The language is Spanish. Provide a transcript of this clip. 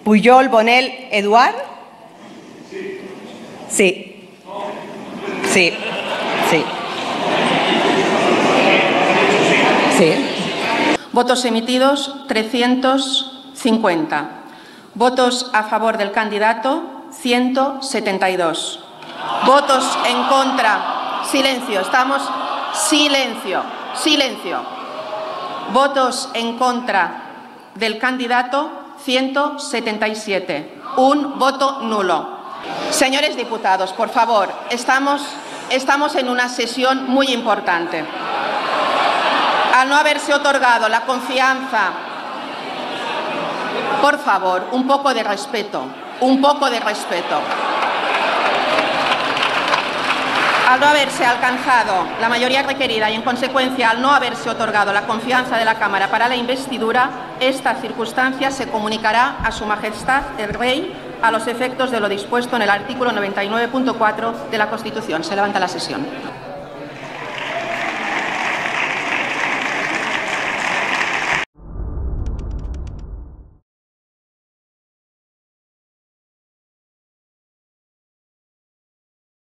Pujol Bonel Eduard. Sí. Sí. Sí. Sí. Votos emitidos, 350. Votos a favor del candidato, 172. Votos en contra. Silencio, estamos. Silencio. Silencio. Votos en contra del candidato, 177. Un voto nulo. Señores diputados, por favor, estamos en una sesión muy importante. Al no haberse otorgado la confianza, por favor, un poco de respeto, un poco de respeto. Al no haberse alcanzado la mayoría requerida y, en consecuencia, al no haberse otorgado la confianza de la Cámara para la investidura, esta circunstancia se comunicará a Su Majestad el Rey a los efectos de lo dispuesto en el artículo 99.4 de la Constitución. Se levanta la sesión.